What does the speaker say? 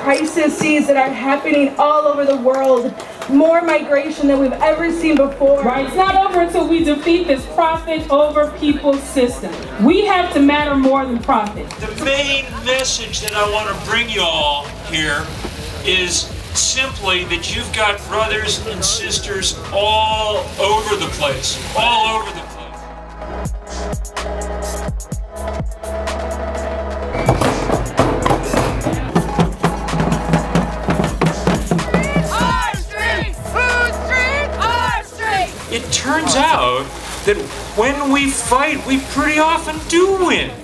crises that are happening all over the world. More migration than we've ever seen before. Right, it's not over until we defeat this profit over people system. We have to matter more than profit. The main message that I want to bring you all here is simply that you've got brothers and sisters all over the place, all over the place. It turns out that when we fight, we pretty often do win.